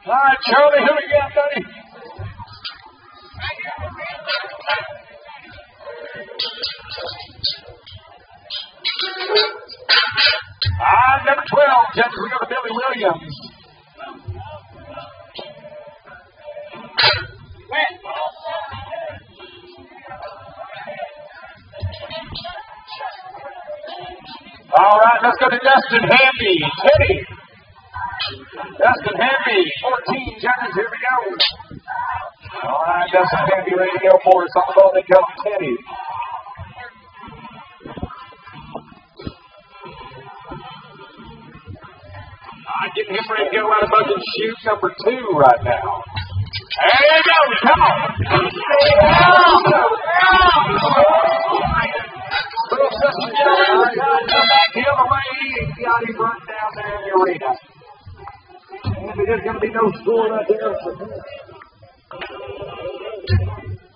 All right, Charlie, who we got, buddy? Number 12, judges, we go to Billy Williams. All right, let's go to Dustin Hamby. Teddy. Dustin Hamby, 14 judges, here we go. All right, Dustin Hamby ready to go for us. On the ball, they come Teddy. Getting him ready to go out of bucket and shoot number 2 right now. There you go, come on. Little sister Joey, come back the other way. He got him run down there in the arena. And there's going to be no score right there.